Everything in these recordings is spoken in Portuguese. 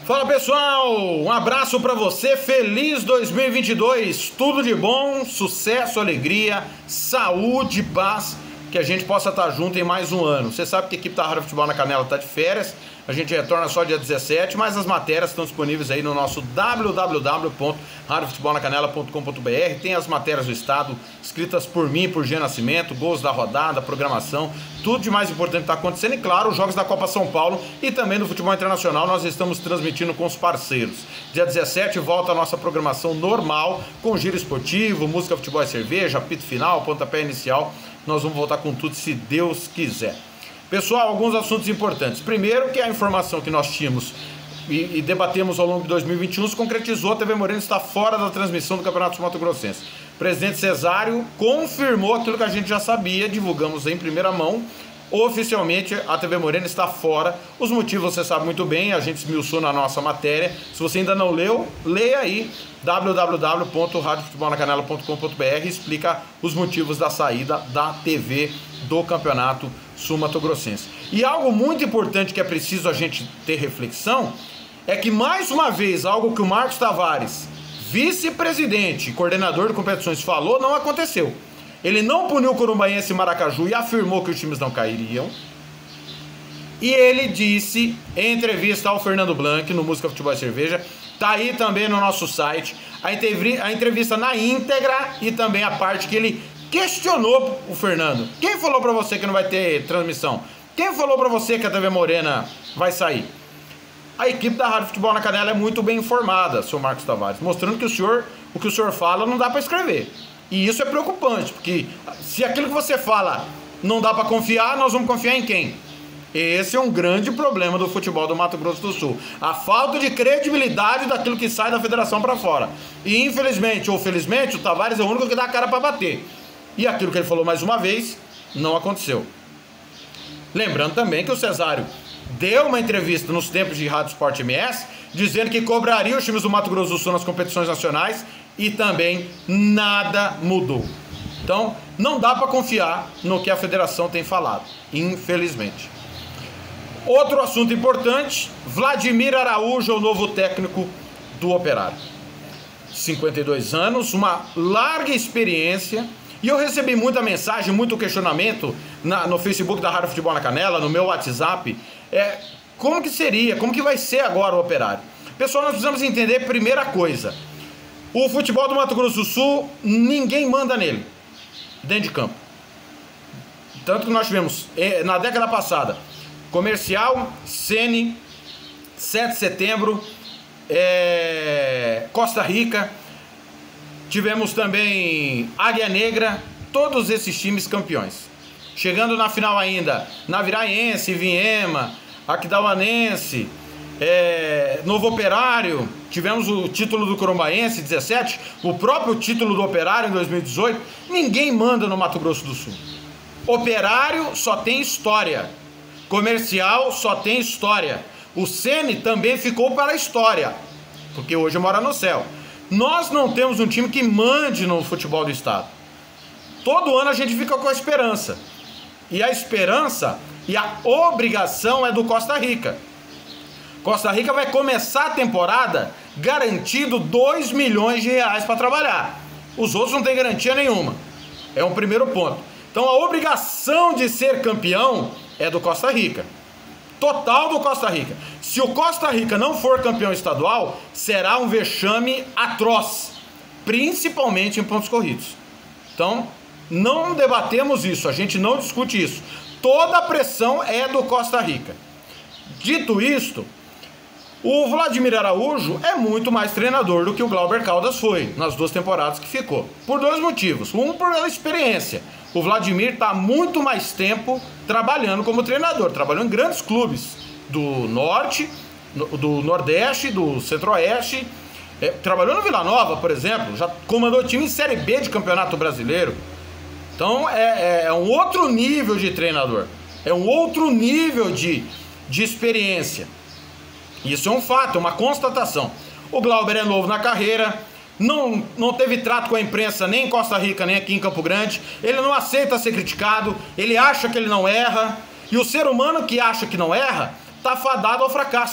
Fala pessoal, um abraço pra você, feliz 2022, tudo de bom, sucesso, alegria, saúde, paz, que a gente possa estar junto em mais um ano. Você sabe que a equipe da Rádio Futebol na Canela está de férias, a gente retorna só dia 17, mas as matérias estão disponíveis aí no nosso www.radiofutebolnacanela.com.br. Tem as matérias do estado, escritas por mim, por Jean Nascimento, gols da rodada, programação, tudo de mais importante está acontecendo e claro, os jogos da Copa São Paulo e também do futebol internacional nós estamos transmitindo com os parceiros. Dia 17 volta a nossa programação normal, com giro esportivo, música, futebol e cerveja, apito final, pontapé inicial. Nós vamos voltar com tudo se Deus quiser. Pessoal, alguns assuntos importantes. Primeiro, que a informação que nós tínhamos e debatemos ao longo de 2021 se concretizou. A TV Morena está fora da transmissão do Campeonato Mato Grossense. O presidente Cesário confirmou aquilo que a gente já sabia, divulgamos em primeira mão. Oficialmente a TV Morena está fora. Os motivos você sabe muito bem, a gente esmiuçou na nossa matéria. Se você ainda não leu, leia aí www.radiofutebolnacanela.com.br, explica os motivos da saída da TV do Campeonato Sul Mato Grossense. E algo muito importante que é preciso a gente ter reflexão é que mais uma vez algo que o Marcos Tavares, vice-presidente e coordenador de competições, falou, não aconteceu. Ele não puniu o Corumbaense e Maracaju e afirmou que os times não cairiam. E ele disse em entrevista ao Fernando Blanc no Música, Futebol e Cerveja, tá aí também no nosso site, a entrevista na íntegra e também a parte que ele questionou o Fernando. Quem falou pra você que não vai ter transmissão? Quem falou pra você que a TV Morena vai sair? A equipe da Rádio Futebol na Canela é muito bem informada, senhor Marcos Tavares, mostrando que o que o senhor fala não dá pra escrever. E isso é preocupante, porque se aquilo que você fala não dá pra confiar, nós vamos confiar em quem? Esse é um grande problema do futebol do Mato Grosso do Sul. A falta de credibilidade daquilo que sai da federação para fora. E infelizmente ou felizmente, o Tavares é o único que dá a cara para bater. E aquilo que ele falou mais uma vez, não aconteceu. Lembrando também que o Cesário deu uma entrevista nos tempos de Rádio Sport MS, dizendo que cobraria os times do Mato Grosso do Sul nas competições nacionais e também nada mudou. Então, não dá para confiar no que a federação tem falado, infelizmente. Outro assunto importante, Vladimir Araújo é o novo técnico do Operário. 52 anos, uma larga experiência, e eu recebi muita mensagem, muito questionamento no Facebook da Rádio Futebol na Canela, no meu WhatsApp, como que seria, como que vai ser agora o Operário? Pessoal, nós precisamos entender primeira coisa, o futebol do Mato Grosso do Sul, ninguém manda nele, dentro de campo. Tanto que nós tivemos, na década passada, Comercial, Sene, 7 de setembro, Costa Rica, tivemos também Águia Negra, todos esses times campeões. Chegando na final ainda, Naviraense, Viema, Aquidauanense, Novo Operário, tivemos o título do Corumbaense, 17, o próprio título do Operário em 2018, ninguém manda no Mato Grosso do Sul. Operário só tem história. Comercial só tem história. O Sene também ficou para a história, porque hoje mora no céu. Nós não temos um time que mande no futebol do estado. Todo ano a gente fica com a esperança. E a esperança e a obrigação é do Costa Rica. Costa Rica vai começar a temporada garantido 2 milhões de reais para trabalhar. Os outros não têm garantia nenhuma. É um primeiro ponto. Então a obrigação de ser campeão é do Costa Rica, total do Costa Rica. Se o Costa Rica não for campeão estadual, será um vexame atroz, principalmente em pontos corridos. Então, não debatemos isso, a gente não discute isso. Toda a pressão é do Costa Rica. Dito isto, o Vladimir Araújo é muito mais treinador do que o Glauber Caldas foi nas 2 temporadas que ficou. Por 2 motivos. Um, pela experiência. O Vladimir está muito mais tempo trabalhando como treinador. Trabalhou em grandes clubes do Norte, do Nordeste, do Centro-Oeste. Trabalhou no Vila Nova, por exemplo. Já comandou time em Série B de Campeonato Brasileiro. Então é um outro nível de treinador. É um outro nível de experiência. Isso é um fato, é uma constatação. O Glauber é novo na carreira, não teve trato com a imprensa nem em Costa Rica, nem aqui em Campo Grande. Ele não aceita ser criticado, ele acha que ele não erra. E o ser humano que acha que não erra, está fadado ao fracasso.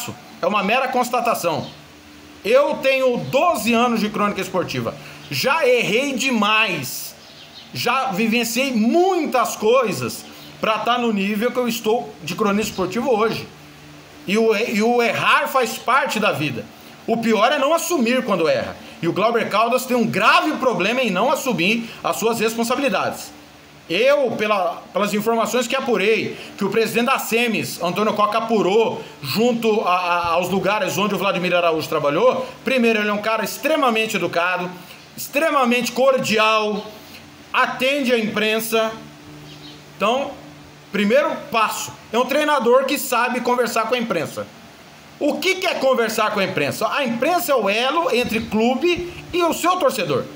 é uma mera constatação. Eu tenho 12 anos de crônica esportiva, já errei demais, já vivenciei muitas coisas para estar no nível que eu estou de cronista esportivo hoje. E o errar faz parte da vida. O pior é não assumir quando erra. E o Glauber Caldas tem um grave problema em não assumir as suas responsabilidades. Eu, pelas informações que apurei, que o presidente da SEMES, Antônio Coca, apurou junto aos lugares onde o Vladimir Araújo trabalhou, primeiro, ele é um cara extremamente educado, extremamente cordial, atende a imprensa. Então, primeiro passo, é um treinador que sabe conversar com a imprensa. O que é conversar com a imprensa? A imprensa é o elo entre clube e o seu torcedor.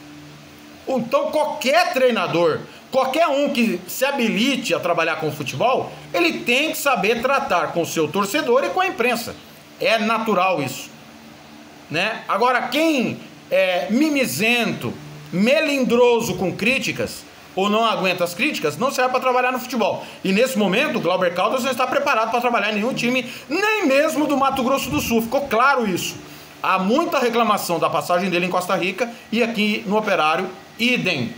Então qualquer treinador, qualquer um que se habilite a trabalhar com futebol, ele tem que saber tratar com o seu torcedor e com a imprensa. É natural isso, né? Agora, quem é mimizento, melindroso com críticas, ou não aguenta as críticas, não serve para trabalhar no futebol. E nesse momento, o Glauber Caldas não está preparado para trabalhar em nenhum time, nem mesmo do Mato Grosso do Sul. Ficou claro isso. Há muita reclamação da passagem dele em Costa Rica e aqui no Operário, idem.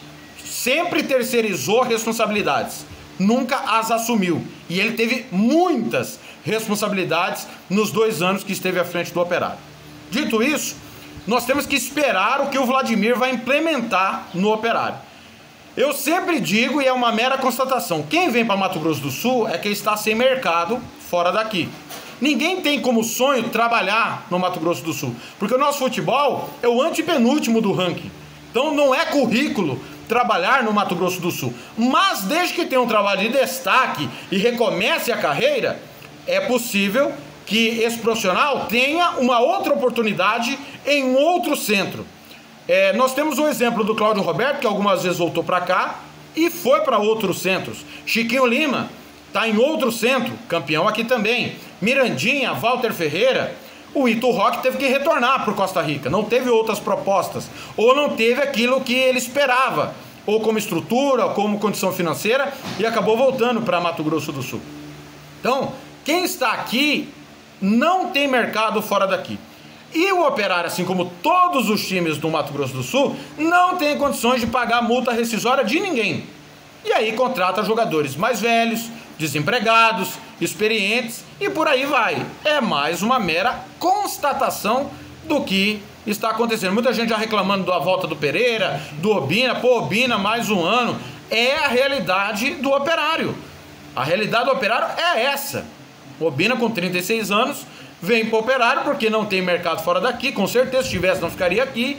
Sempre terceirizou responsabilidades, nunca as assumiu. E ele teve muitas responsabilidades nos 2 anos que esteve à frente do Operário. Dito isso, nós temos que esperar o que o Vladimir vai implementar no Operário. Eu sempre digo, e é uma mera constatação, quem vem para Mato Grosso do Sul é quem está sem mercado fora daqui. Ninguém tem como sonho trabalhar no Mato Grosso do Sul, porque o nosso futebol é o antepenúltimo do ranking. Então não é currículo trabalhar no Mato Grosso do Sul. Mas desde que tenha um trabalho de destaque e recomece a carreira, é possível que esse profissional tenha uma outra oportunidade em um outro centro. Nós temos o exemplo do Cláudio Roberto, que algumas vezes voltou para cá e foi para outros centros. Chiquinho Lima está em outro centro, campeão aqui também. Mirandinha, Walter Ferreira. O Ito Roque teve que retornar para o Costa Rica, não teve outras propostas, ou não teve aquilo que ele esperava, ou como estrutura, ou como condição financeira, e acabou voltando para Mato Grosso do Sul. Então, quem está aqui não tem mercado fora daqui. E o Operário, assim como todos os times do Mato Grosso do Sul, não tem condições de pagar multa rescisória de ninguém. E aí contrata jogadores mais velhos, desempregados, experientes e por aí vai. É mais uma mera constatação do que está acontecendo. Muita gente já reclamando da volta do Pereira, do Obina. Pô, Obina, mais um ano. É a realidade do Operário. A realidade do Operário é essa. Obina, com 36 anos, vem para o Operário porque não tem mercado fora daqui. Com certeza, se tivesse, não ficaria aqui.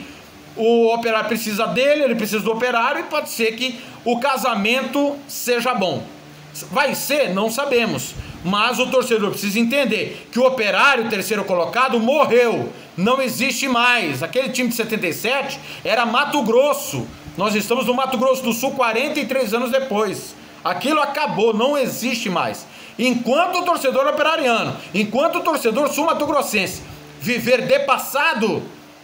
O Operário precisa dele, ele precisa do Operário, e pode ser que o casamento seja bom. Vai ser? Não sabemos. Mas o torcedor precisa entender que o Operário, terceiro colocado, morreu. Não existe mais. Aquele time de 77 era Mato Grosso. Nós estamos no Mato Grosso do Sul 43 anos depois. Aquilo acabou, não existe mais. Enquanto o torcedor operariano, enquanto o torcedor sul-mato-grossense viver de passado,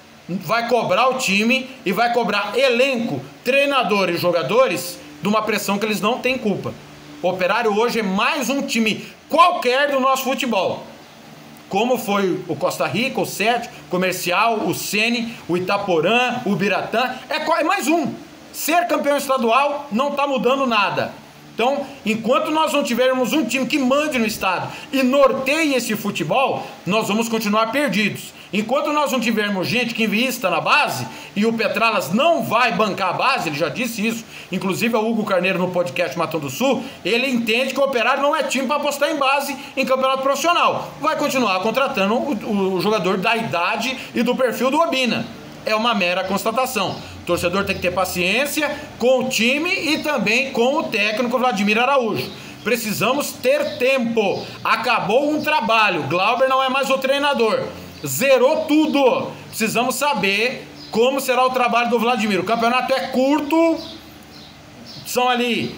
vai cobrar o time e vai cobrar elenco, treinador e jogadores de uma pressão que eles não têm culpa. O Operário hoje é mais um time qualquer do nosso futebol. Como foi o Costa Rica, o Sete, o Comercial, o Sene, o Itaporã, o Biratã. É mais um. Ser campeão estadual não está mudando nada. Então, enquanto nós não tivermos um time que mande no estado e norteie esse futebol, nós vamos continuar perdidos. Enquanto nós não tivermos gente que invista na base, e o Petralas não vai bancar a base, ele já disse isso, inclusive o Hugo Carneiro no podcast Matão do Sul, ele entende que o Operário não é time para apostar em base em campeonato profissional. Vai continuar contratando o jogador da idade e do perfil do Obina. É uma mera constatação. O torcedor tem que ter paciência com o time e também com o técnico Vladimir Araújo. Precisamos ter tempo. Acabou um trabalho. Glauber não é mais o treinador. Zerou tudo. Precisamos saber como será o trabalho do Vladimir. O campeonato é curto. São ali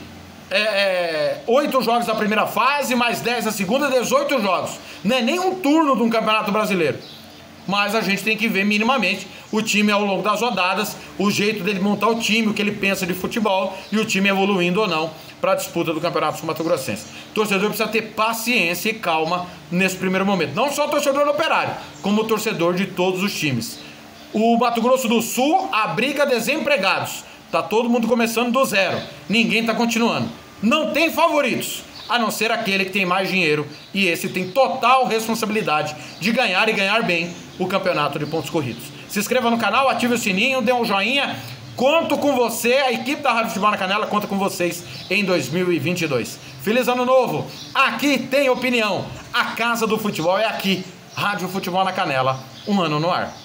8 jogos da primeira fase, mais 10 da segunda, 18 jogos. Não é nem um turno de um campeonato brasileiro. mas a gente tem que ver minimamente o time ao longo das rodadas, o jeito dele montar o time, o que ele pensa de futebol e o time evoluindo ou não para a disputa do Campeonato Sul-Mato-Grossense. O torcedor precisa ter paciência e calma nesse primeiro momento. Não só o torcedor do Operário, como o torcedor de todos os times. O Mato Grosso do Sul abriga desempregados. Tá todo mundo começando do zero. Ninguém tá continuando. Não tem favoritos, a não ser aquele que tem mais dinheiro, e esse tem total responsabilidade de ganhar e ganhar bem o campeonato de pontos corridos. Se inscreva no canal, ative o sininho, dê um joinha. Conto com você, a equipe da Rádio Futebol na Canela conta com vocês em 2022. Feliz Ano Novo! Aqui tem opinião. A casa do futebol é aqui. Rádio Futebol na Canela, um ano no ar.